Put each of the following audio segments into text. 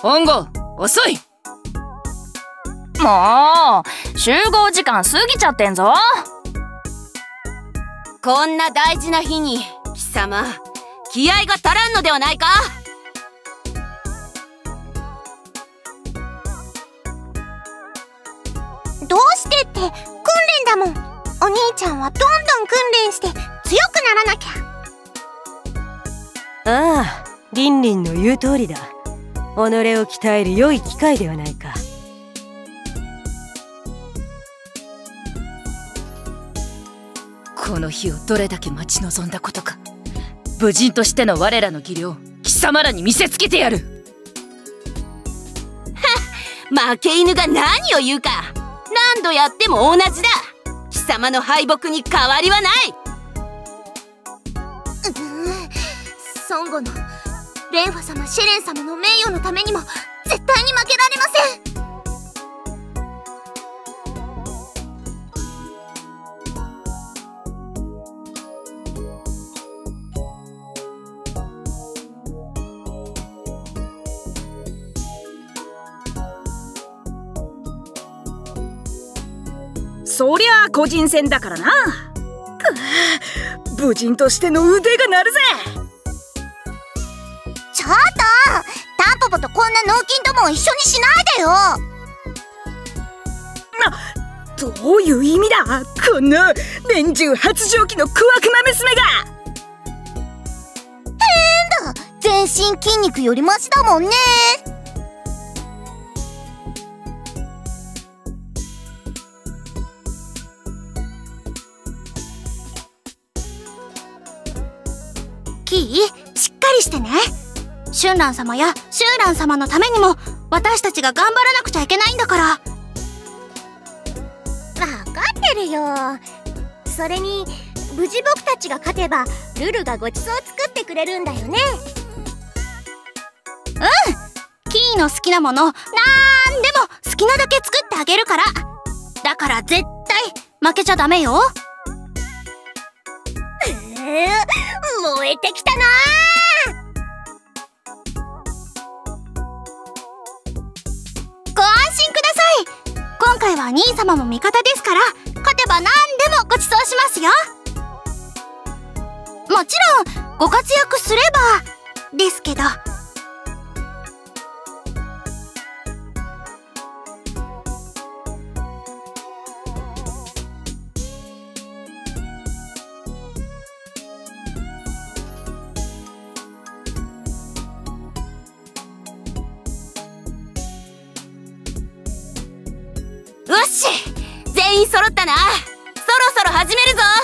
本郷、遅い。 もう集合時間過ぎちゃってんぞ。 こんな大事な日に貴様気合が足らんのではないか。 どうしてって訓練だもん。お兄ちゃんはどんどん訓練して強くならなきゃ。 ああ、リンリンの言う通りだ。己を鍛える良い機会ではないか。 この日をどれだけ待ち望んだことか。武人としての我らの技量、貴様らに見せつけてやる。 負け犬が何を言うか。何度やっても同じだ。貴様の敗北に変わりはない。 孫悟の蓮華様、試練様の名誉のためにも絶対に負けられません。 そりゃあ個人戦だからな。武人としての腕が鳴るぜ。 ちょっとタンポポとこんな脳筋どもを一緒にしないでよ。 どういう意味だ、こんな年中発情期の小悪魔娘が。 変だ、全身筋肉よりマシだもんね。キー、しっかりしてね。春蘭様やシュウラン様のためにも私たちが頑張らなくちゃいけないんだから。分かってるよ。それに無事僕たちが勝てばルルがごちそう作ってくれるんだよね。うん、キーの好きなものなんでも好きなだけ作ってあげるから。だから絶対負けちゃダメよ。燃えてきたなー。ご安心ください。今回は兄様も味方ですから、勝てば何でもごちそうしますよ。もちろんご活躍すればですけど。 よし、全員揃ったな。そろそろ始めるぞ。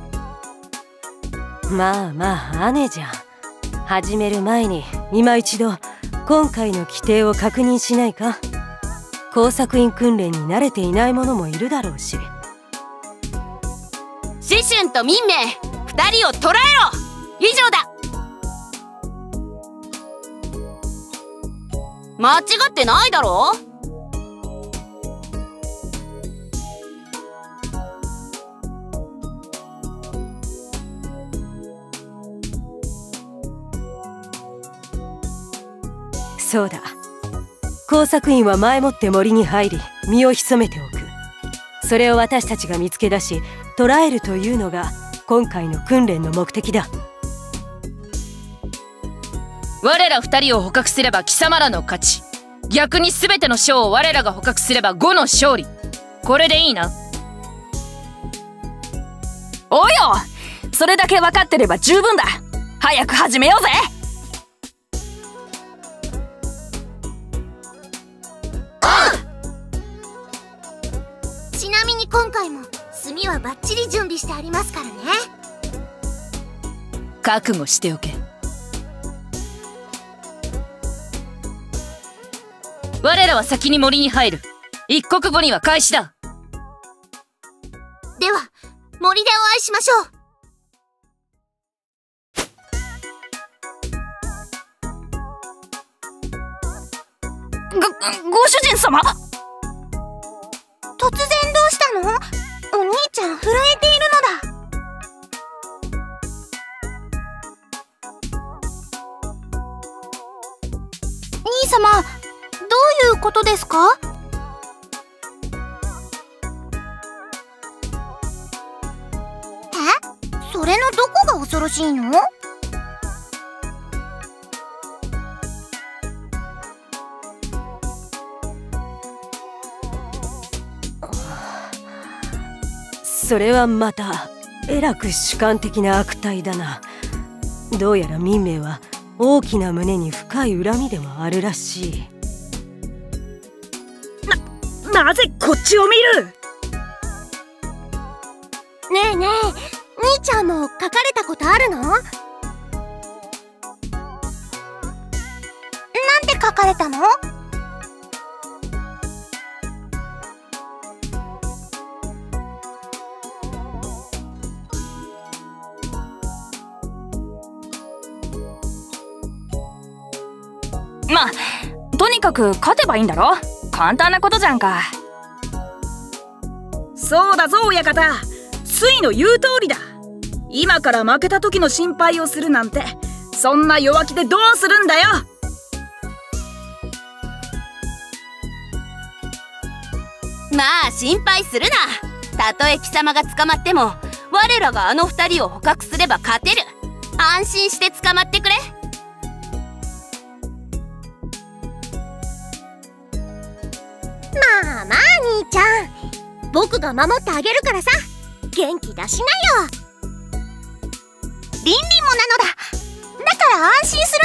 まあまあ、姉じゃん。始める前に今一度今回の規定を確認しないか。工作員訓練に慣れていない者もいるだろうし。 シシュンとミンメイ2人を捕らえろ。以上だ。間違ってないだろ。 そうだ。工作員は前もって森に入り身を潜めておく。それを私たちが見つけ出し捕らえるというのが今回の訓練の目的だ。 我ら2人を捕獲すれば貴様らの勝ち。逆に全ての将を我らが捕獲すれば5の勝利。これでいいな。 おいよ、それだけ分かってれば十分だ。早く始めようぜ。 ちなみに今回も炭はバッチリ準備してありますからね。 覚悟しておけ。我らは先に森に入る。一刻後には開始だ。 では森でお会いしましょう。 ご主人様。 突然どうしたの？お兄ちゃん震えているのだ。兄様、 ことですか？それのどこが恐ろしいの？ それはまたえらく主観的な悪態だな。どうやら民兵は大きな胸に深い恨みでもあるらしい。 なぜこっちを見る？ ねえねえ、兄ちゃんも書かれたことあるの？なんて書かれたの？ まあとにかく勝てばいいんだろ。簡単なことじゃんか。 そうだぞ親方、水の言う通りだ。今から負けた時の心配をするなんて、そんな弱気でどうするんだよ。 まあ心配するな。たとえ貴様が捕まっても我らがあの二人を捕獲すれば勝てる。安心して捕まってくれ。 まあまあ兄ちゃん、僕が守ってあげるからさ、元気出しなよ。リンリンもなのだ。だから安心す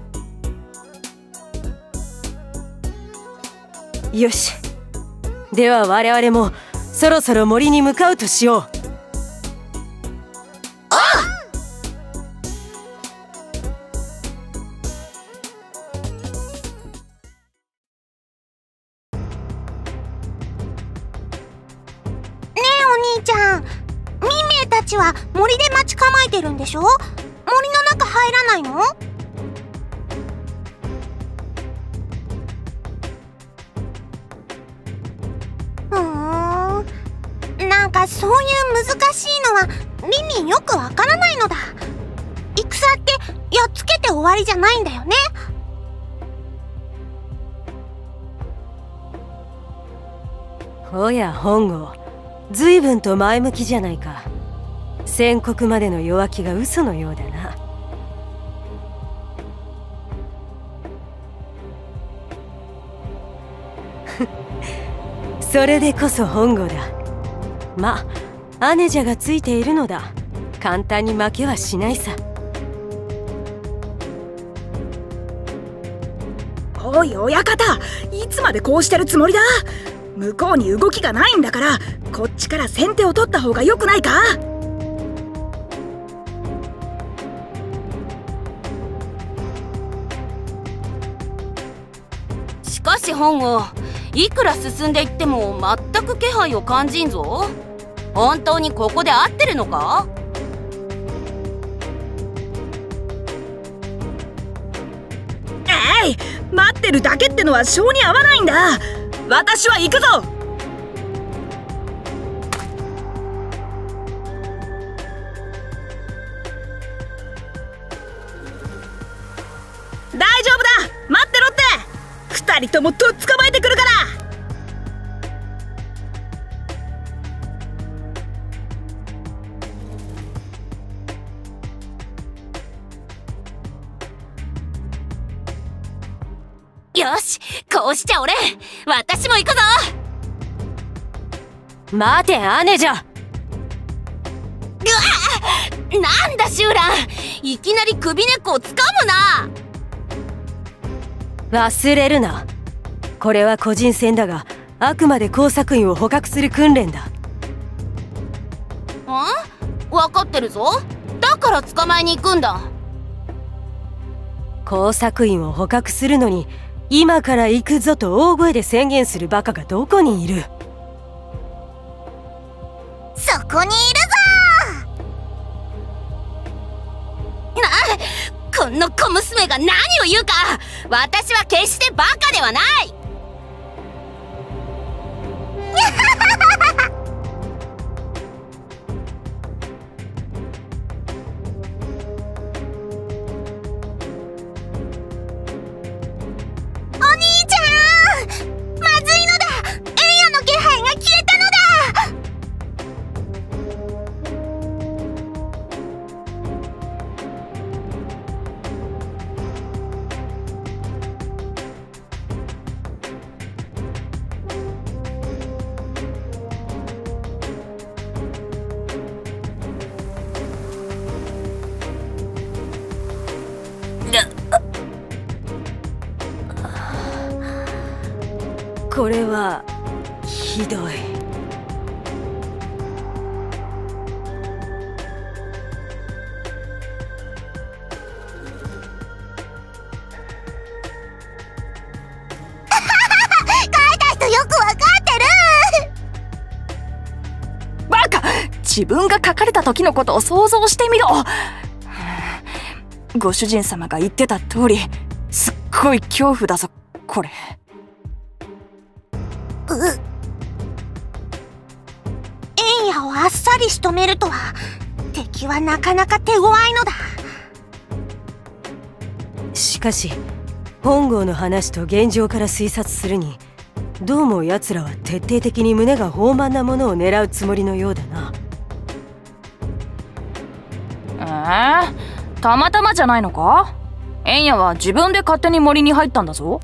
るのだ。 よし、では我々もそろそろ森に向かうとしよう。 兄ちゃん、民兵たちは森で待ち構えてるんでしょ？森の中入らないの？なんかそういう難しいのはリンリンよくわからないのだ。戦ってやっつけて終わりじゃないんだよね。 おや本郷、随分と前向きじゃないか。宣告までの弱気が嘘のようだな。それでこそ本郷だ。まあ姉者がついているのだ。簡単に負けはしないさ。 おい親方、いつまでこうしてるつもりだ？向こうに動きがないんだから、こっちから先手を取った方がよくないか？ しかし本郷、いくら進んでいっても全く気配を感じんぞ。本当にここで合ってるのか？ えい、待ってるだけってのは性に合わないんだ。私は行くぞ。大丈夫だ、待ってろって。二人ともとっ捕まえてくるから。 よし、こうしちゃ俺、私も行くぞ。 待て姉者。 なんだシュウラン、いきなり首根っこをつかむな。 忘れるな。これは個人戦だが、あくまで工作員を捕獲する訓練だ。 分かってるぞ。だから捕まえに行くんだ。 工作員を捕獲するのに今から行くぞと大声で宣言するバカがどこにいる？ そこにいるぞ。 この小娘が何を言うか。私は決してバカではない。 お兄ちゃん、 これはひどい。 よくわかってる。 バカ！自分が書かれた時のことを想像してみろ。ご主人様が言ってた通り、すっごい恐怖だぞ、これ。 円夜をあっさり仕留めるとは、敵はなかなか手強いのだ。 しかし本郷の話と現状から推察するに、どうも奴らは徹底的に胸が豊満なものを狙うつもりのようだな。 たまたまじゃないのか？円夜は自分で勝手に森に入ったんだぞ。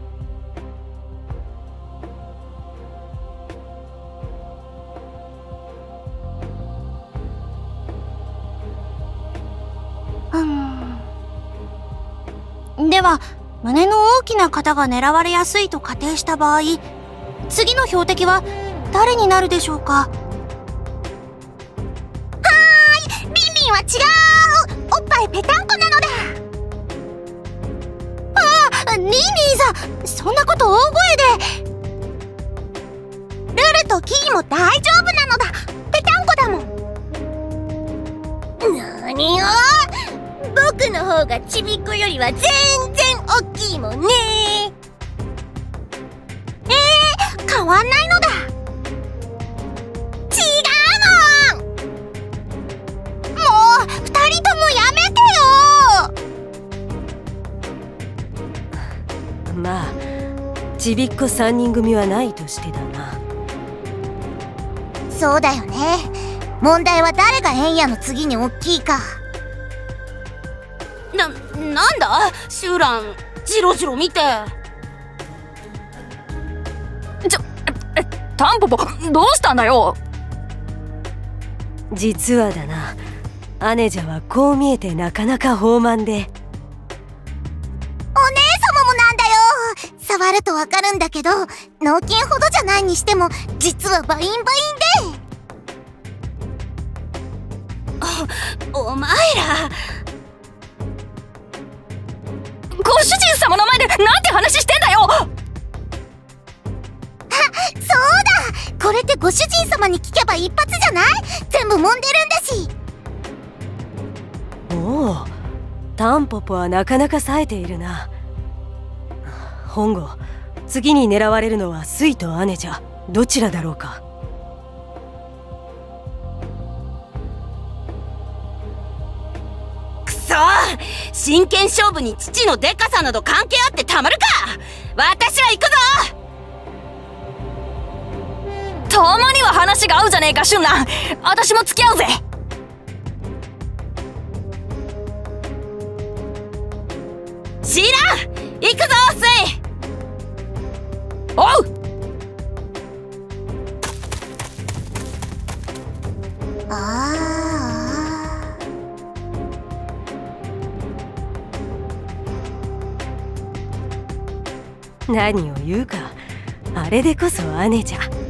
では胸の大きな方が狙われやすいと仮定した場合、次の標的は誰になるでしょうか？はーい、リンリンは違う。おっぱいぺたんこなのだ。リンリンさん、そんなこと大声で。ルルとキーも大丈夫なのだ。ぺたんこだもん。なによ、僕の方がちびっこよりは全然大きいもんね。変わんないのだ。違うもん。もう2人ともやめてよ。 まあちびっこ3人組はないとしてだな。 そうだよね。問題は誰が円夜の次に大きいか。 なんだシュウラン、ジロジロ見て。 タンポポ、どうしたんだよ。 実はだな、姉者はこう見えてなかなか豊満で。 お姉様もなんだよ。触るとわかるんだけど、脳筋ほどじゃないにしても実はバインバインで。 お前ら、 ご主人様の前でなんて話してんだよ。 そうだ、これってご主人様に聞けば一発じゃない？全部揉んでるんだし。 おお、タンポポはなかなか冴えているな。本郷、次に狙われるのはスイと姉者、どちらだろうか。 くそー、真剣勝負に父のデカさなど関係あってたまるか。私は行くぞ。 たまには話が合うじゃねえか、シュンラン。私も付き合うぜ。 シーラン、行くぞスイ。 おう。 何を言うか、あれでこそ姉じゃ。 ね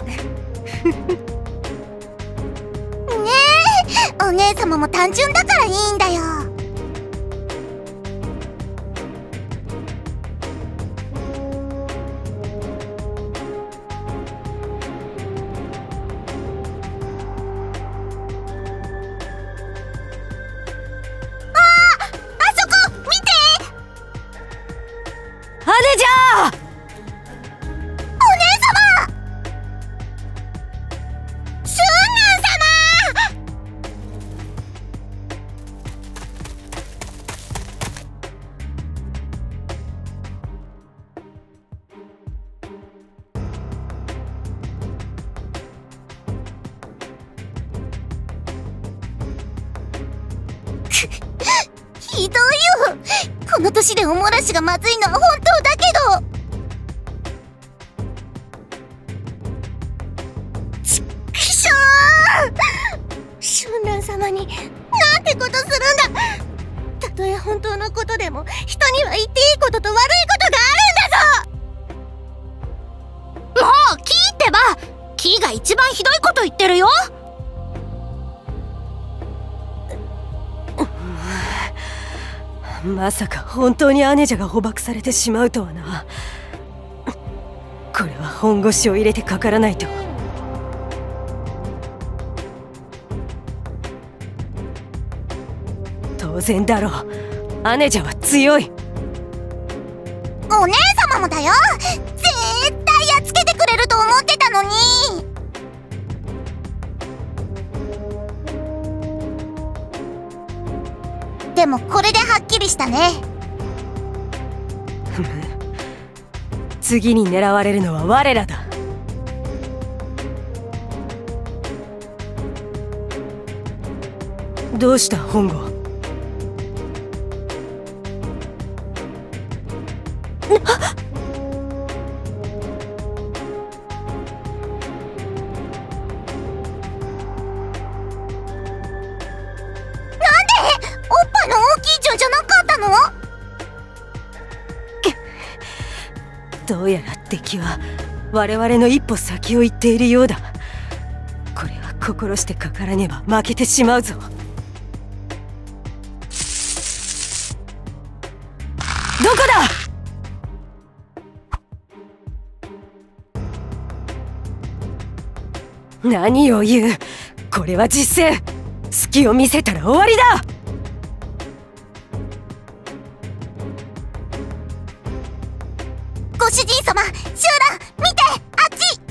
え、お姉様も単純だからいいんだよ。 姉じゃ。 ひどいよ。この年でおもらしがまずいのは本当だけど。ちっくしょー。シュンラン様になんてことするんだ。たとえ本当のことでも人には言っていいことと悪いことがあるんだぞ。 キーが一番ひどいこと言ってるよ。 まさか本当にアネジャが捕獲されてしまうとはな。これは本腰を入れてかからないと。当然だろう、アネジャは強い。 お姉様もだよ。絶対やっつけてくれると思ってたのに。でもこれではっきりしたね。 次に狙われるのは我らだ。どうした本郷。どうやら敵は我々の一歩先を行っているようだ。これは心してかからねば負けてしまうぞ。どこだ。何を言う。これは実戦。隙を見せたら終わりだ。 ご主人様、シューラ見て、あっち。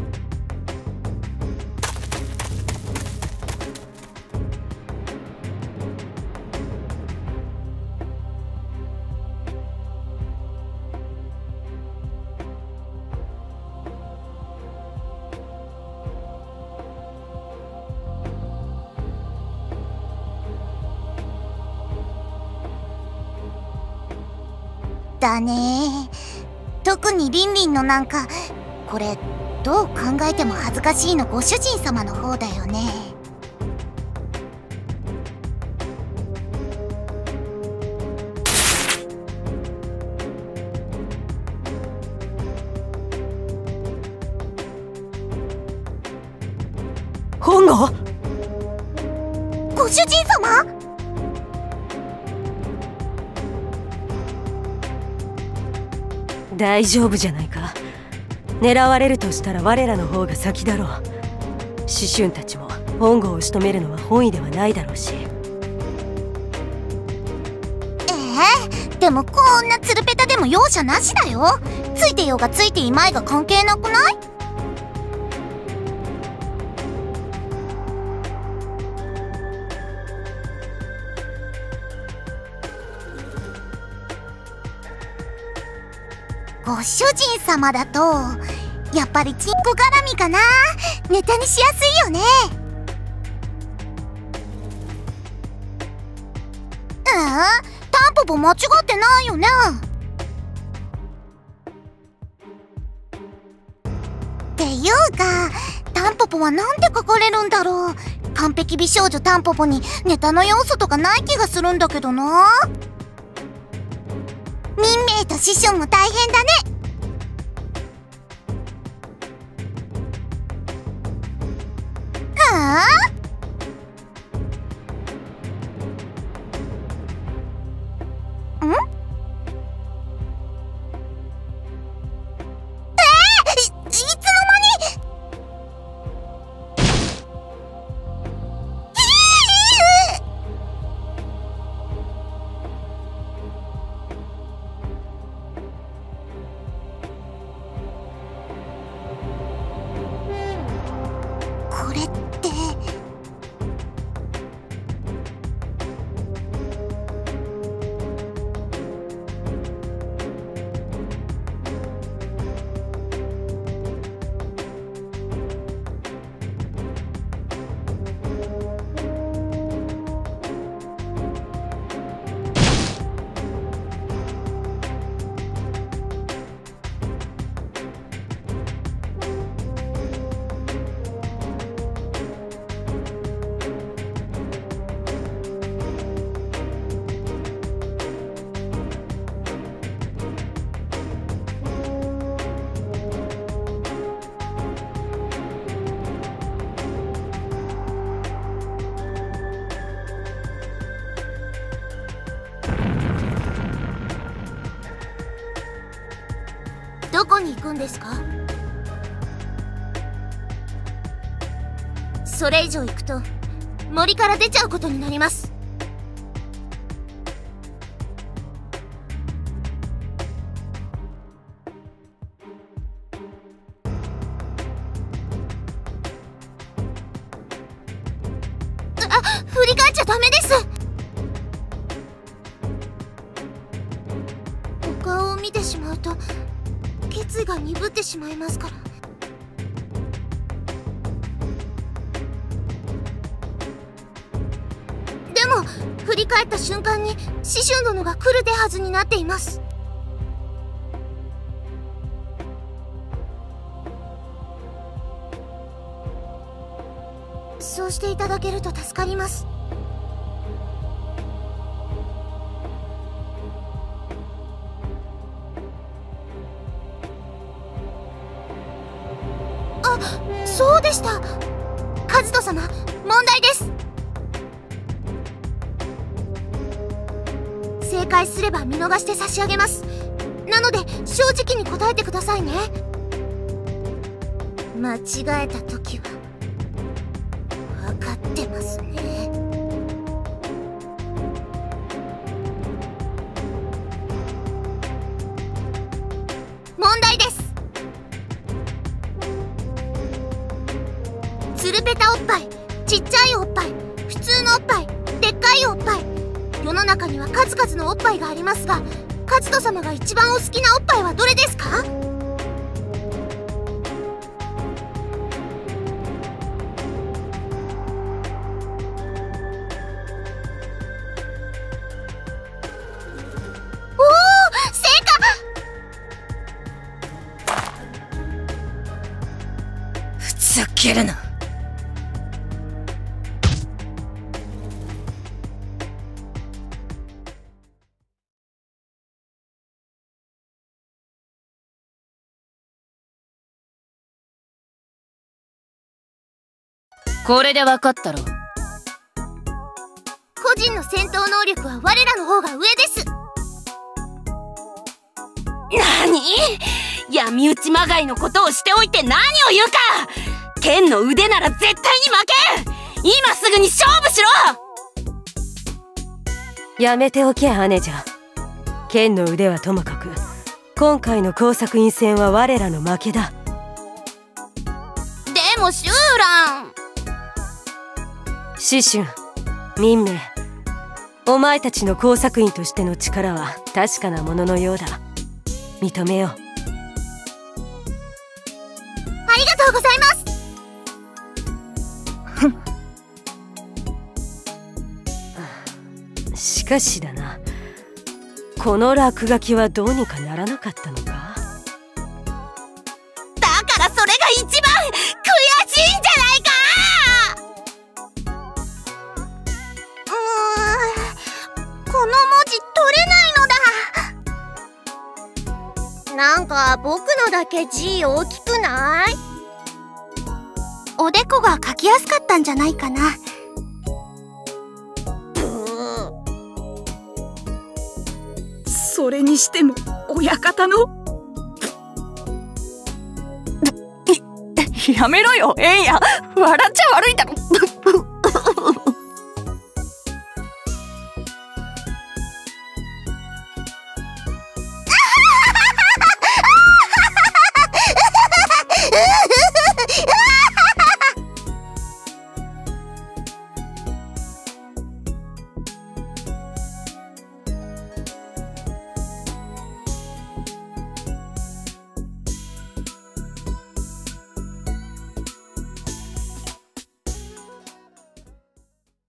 だね。特にリンリンのなんか、これどう考えても恥ずかしいのご主人様の方だよね。 本郷？ ご主人様？ 大丈夫じゃないか。狙われるとしたら我らの方が先だろう。思春たちも本郷を仕留めるのは本意ではないだろうし。 でもこんなツルペタでも容赦なしだよ。ついてようがついていまいが関係なくない？ご主人様だとやっぱりチンコ絡みかな。ネタにしやすいよね。タンポポ間違ってないよね。っていうかタンポポはなんて書かれるんだろう。完璧美少女タンポポにネタの要素とかない気がするんだけどな。民名と師匠も大変だね。はあ？ん？いつの間に？これってこに行くんですか？それ以上行くと森から出ちゃうことになります。振り返っちゃダメです。お顔を見てしまうと決意が鈍ってしまいますから。でも振り返った瞬間に紫春殿が来る手はずになっています。そうしていただけると助かります。あ、そうでした。和人様、問題です。正解すれば見逃して差し上げます。なので正直に答えてくださいね。間違えた時は分かってますね。問題です。つるぺたおっぱい、ちっちゃいおっぱい、普通のおっぱい、でっかいおっぱい、世の中には数々のおっぱいがありますが、和人様が一番お好きなおっぱいはどれですか？ ふざけるな。これで分かったろ。 個人の戦闘能力は我らの方が上です。 何？闇討ちまがいのことをしておいて何を言うか。剣の腕なら絶対に負けん。今すぐに勝負しろ。 やめておけ姉者。剣の腕はともかく今回の工作員戦は我らの負けだ。 でもシューラン、 紫春、民明、お前たちの工作員としての力は確かなもののようだ。認めよう。 ありがとうございます。 しかしだな、この落書きはどうにかならなかったのか。 だからそれが一番悔しいんじゃないか。 この文字取れないのだ。なんか僕のだけ字大きくない？おでこが書きやすかったんじゃないかな。 それにしても親方のやめろよ、えんや。笑っちゃ悪いだろ。